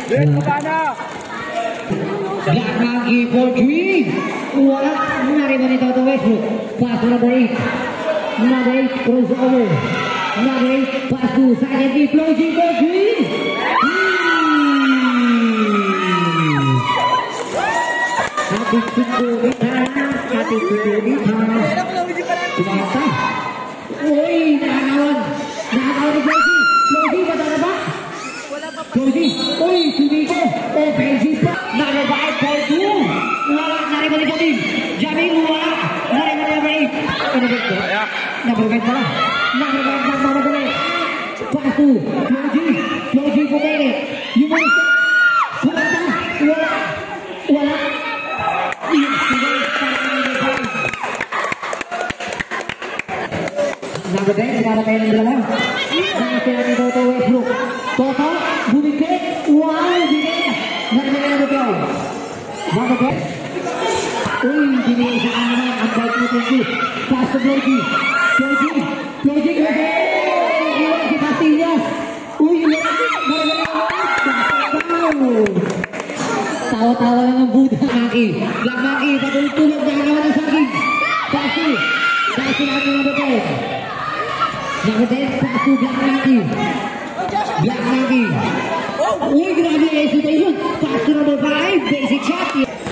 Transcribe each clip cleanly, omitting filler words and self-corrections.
Belakang for three. Wala. Narima ni Toto Westbrook. Pass to number 8. Number 8 crossover. Number 8 pass to second deep closing for three. Ating pinulita. Kumata. Uy, nakakawan. Nakakawan ni Closing. Closing, matala ba? Closing. Uy, sumiko. Offensive pa. Number 5 for 2. Wala. Narima ni Jamil. Jamil, wala. Narima ni number 8. Number 5 pala. Number 5 na mamagulay. Pass to Closing. Closing kumene. Yung mga kumata. Wala. Wala. Number 10, nakakatayo ng dalawa. Nakakatayo ni Toto Westbrook. Toto, bumikit. Wow, bumikit. Nakakatayo ng dalawa. Number 10. Uy, binigay sa kanaman. Ang bite mo 20. Pass to Closing. Closing. Closing. Iwan si Pastillas. Uy, iwan. Tawa-tawa lang ang Buddha. Maki. Black Maki. Patulog-tulog na kanaman ng saging. Pass to. Pass to natin number 10. Number 10, pass to Black Monkey. Black Monkey. Uy, grabe hesitation. Pass to number 5, basic shot.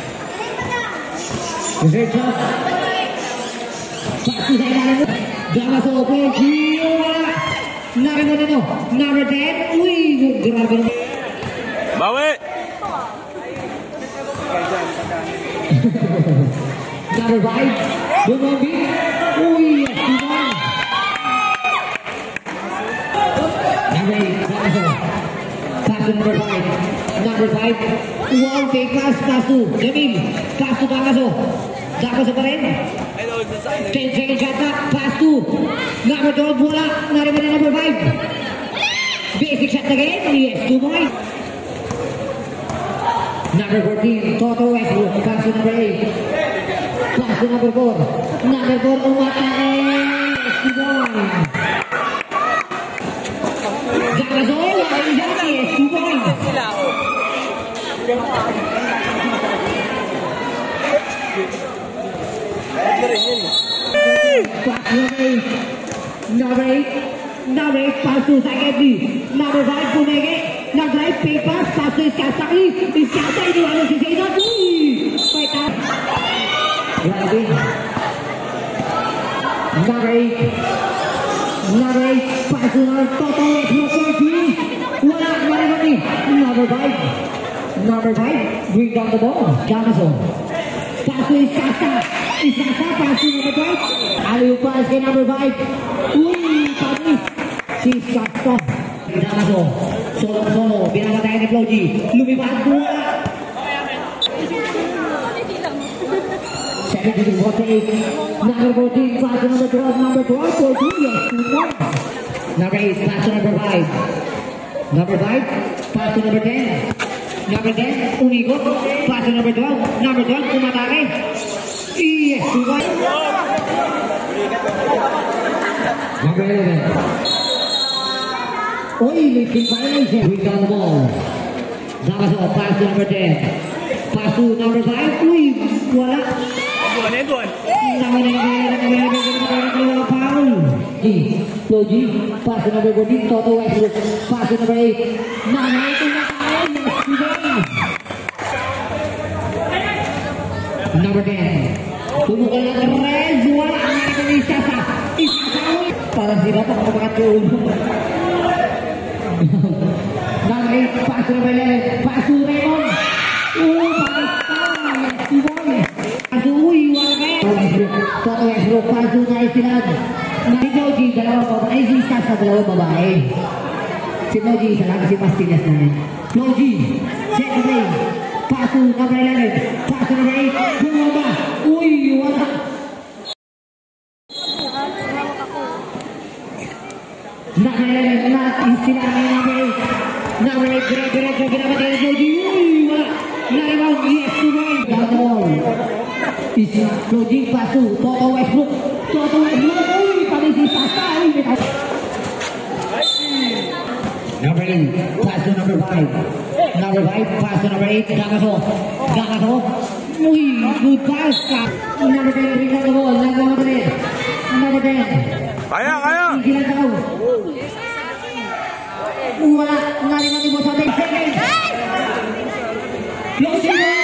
Basic shot. Pass to sa ilalim. Damas open. Wala. Number 10. Uy, grabe. Bawi. Number 5, Bumambi. Uy, Esteban. Pass to number 5. Number 5. Wow, fake pass to Jamil. Pass to Damaso. Damaso pa rin. 10 second shot na. Pass to number 12. Wala. Nariman na number 5. Basic shot again. Yes, 2 points. Number 14. Toto Westbrook. Pass to number 8. Pass to number 4. Number 4. Umatake. Yes, 2 points. Gasol, ay dati, subay. Number 8, pass to Saketi. Number 5, Pumege. Number 5, fake pass to Iskasaki. Iskasaki, iniwala si Zaydan. Fight out. Grabe. Number 8, pass to Toto Westbrook. Wala, Number 5, bring down the ball. Damaso. Pass to Iskasa. Pass to number 12. Aliu pass kay number 5. Uy, panis. Si Iskasa. Damaso. Solo. Pinapatay ni Floji. Lumipad. Wala. 7-48. Number 14, pass to number 12. Number 12, 14. Yes, 2 points. Number 8, pass to number 5. Number 5, pass to number 10. Number 10, umikot. Pass to number 12. Number 12, umatake. Yes, 2 points. Number 11. Uy, lifting violation. We got the ball. Damaso, pass to number 10. Pass to number 5. Uy, wala. Foul. Floji, pass to number 14, Toto Westbrook, pass to number 8. Number 8 Number 10. Tumukan lang Rez, wala ang natin ni Isasa. Parang sila pa kapakat ko ulo. Number 8, pass to number 11, pass to Raymond. Toto Westbrook, pass to Naisinag. Si Moji, dalawang babae. Si Isasa, dalawang babae. Si Moji, isa lang. Si Pastillas namin. Moji, second lane. Pass to number 11. Pass to number 8. Bumaba. Uy, wala. Number 11, sila ang number 8. Number 8, diretso, pinapatay ni Moji. Uy, wala. Na-rebound, yes, tuloy. Down the ball. Moji, pass to Toto Westbrook. Toto Westbrook. Uy, pati si Sasa. Number 8, pass to number 5. Number 5, pass to number 8, Damaso. Damaso. Uy, good pass. Number 10, bring down the ball. Number 10. Number 10. Kaya, kaya. Igilan daw. Wala. Narinig mo sa 10 seconds. Closing ball.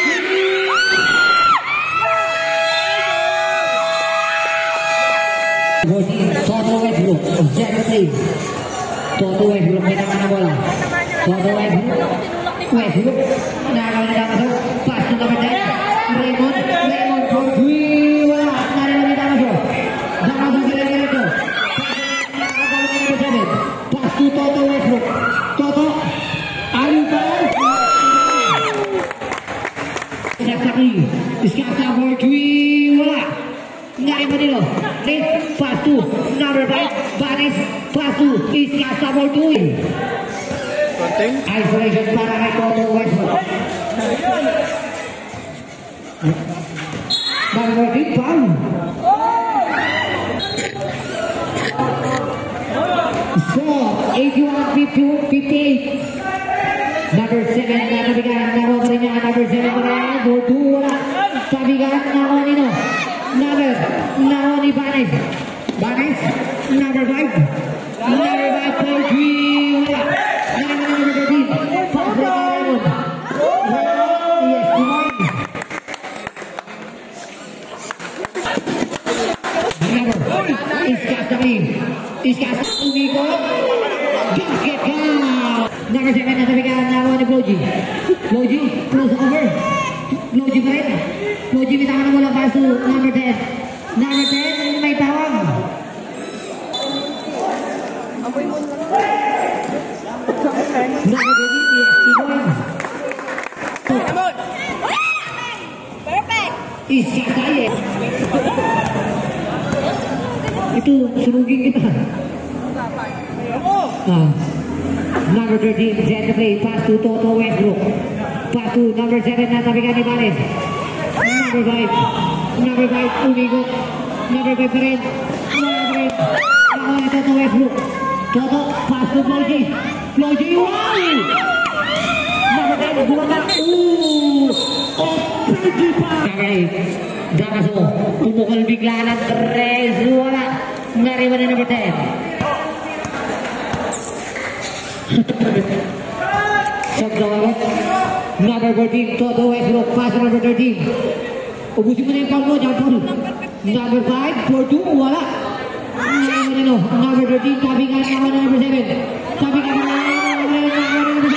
Toto Westbrook, exactly. Toto Westbrook may naman na bola. Toto Westbrook, nakakawin na Damaso. Pass to number 10. Raymond for 3. Wala, narinig ni Damaso. Damaso ginagalit ko. Nakakawin na number 7. Pass to Toto Westbrook. Toto, ayun pa. Exactly. Iskasa for 3. Wala. Narinig nilo. Late, pass to number 5, Banis, pass to Iskasa for 2. Isolation para kay Toto Westbrook. Number 3, foul. So, 81-58. Number 7 na nabigan, nakuha pa rin niya. Number 7 na rin, for 2, wala. Tabigan, nakuha nino. Nakuha ni Banis. Banis, number 5. Number 5 for 3, wala. Nakuha ni number 13. Pass na Raymond. Yes, Dumay. Iskasa, umikot. Basket count. Number 7 na tabigan, nakuha ni Floji. Floji, close over. Floji pa rin. Floji, may tama na mula pass to number 10. Number 10, may tawag. Number 13, yes, Tiboy. Perfect! Iskasa, yes. Itu sunugin kita. Number 13, set the play. Pass to Toto Westbrook. Pass to number 7 na tabigan ni Banes. Number 5. Number 5, umigot. Number 5 pa rin. Number 5. Nakuha ni Toto Westbrook. Toto, pass to Floji. Floji, wow! Number 10, bumagat. Floji pa! Okay. Damaso, tumukol bigla ng 3. Wala. Nariwan ni number 10. Shot gawawat. Number 14, Toto Westbrook. Pass number 13. Ubusin mo na yung foul mo. Jump foul. Number 5, for 2. Wala. Number 13, tabi ka na number 7. Tabi ka na number 7.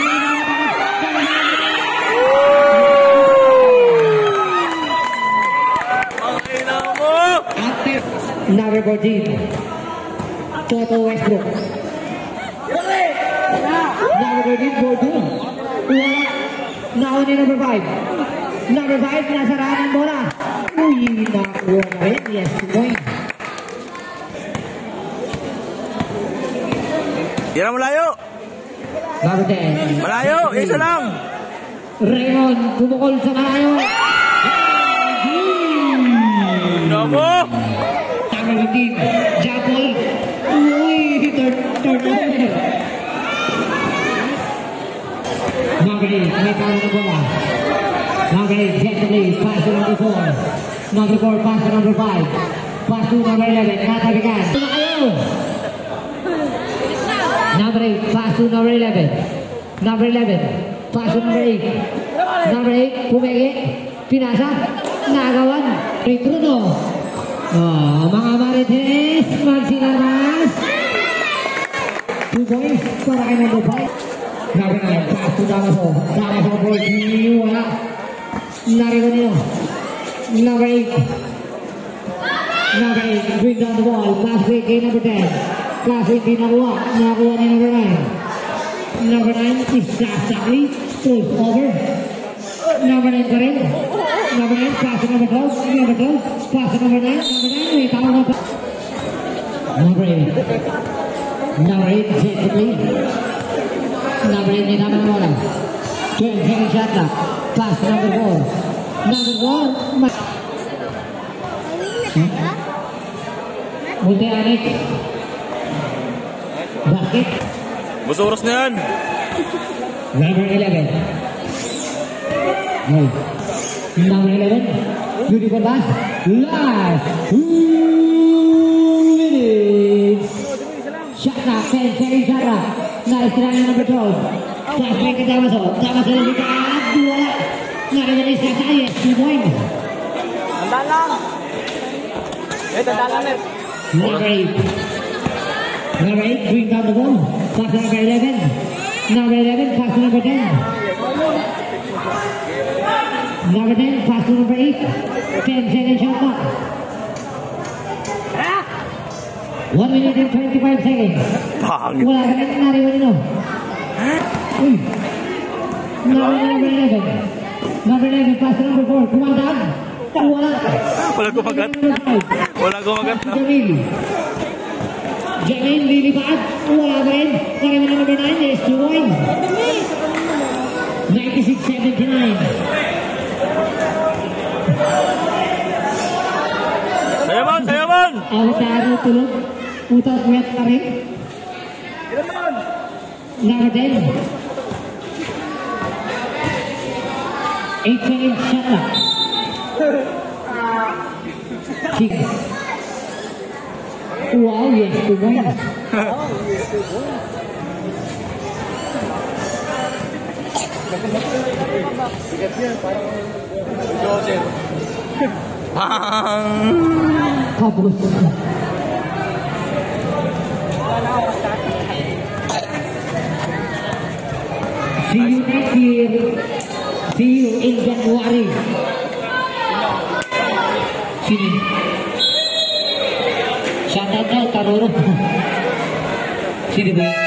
Number 14, Toto Westbrook. Number 13, for 2. Wala. Nakuha ni number 5. Number 5, nasaraan ang bola. Uy, nakuha na rin. Yes, point. Yan ang malayo. Number 10. Malayo, isa lang. Raymond, kumukol sa malayo. Namo. Number 15, Japol. Uy, turnover. Number 8, may tawag na bola. Number 8, gently, pass to number 4. Number 4, pass to number 5. Pass to number 11, natabigan. Tumakayo! Number 8, pass to number 11. Number 11, pass to number 8. Number 8, pumegi. Pinasa. Nagawan. Kay Truno. Mga Marites, magsinarmas. 2 points para kay number 5. Number 9, pass to Damaso. Damaso for 3, wala. Nariwan niyo. Number 8. Number 8, bring down the ball. Pass fake kay number 10. Pass fake din nakuha. Nakuha ni number 9. Number 9, exactly. Pulls over. Number 9 pa rin. Number 9, pass to number 12. Number 12, pass to number 9. Number 9, may tawag na pa. Number 8. Number 8, exactly. Number 8, may tama na wala. 27 shot na. Pass to number 4. Number 4, Multi Alex. Basket. Basta oras na yan. Number 11. Oh. Number 11. Beautiful pass. Last 2 minutes. Shot clock. 10 seconds shot clock. Nice try number 12. Flash break ke Damaso. Damaso lebihan 2. Nariwalis ka sa ayes. 2 points. Tandaan lang. Tandaan lang net. Number 8. Number 8, bring down the ball. Pass to number 11. Number 11, pass to number 10. Number 10, pass to number 8. 10 seconds shot clock. 1 minute and 25 seconds. Pangit. Wala ka rin nariwan nyo. Uy. Number 11. Number 11, pass to number 4. Kumandaan. Wala. Wala kumagat. Wala kumagat. Jamil lilipat. Wala ba rin? Nariwan na number 9 is 2 points. 96-79. Sayaman! Sayaman! Awit na ano tulog. Utot wet pa rin. Number 10. 8 seconds shot clock. 6. Wow, yes, 2 points. Kabus. See you next year. See you in January. Sini. Shoutout daw, Karoro. Sini ba?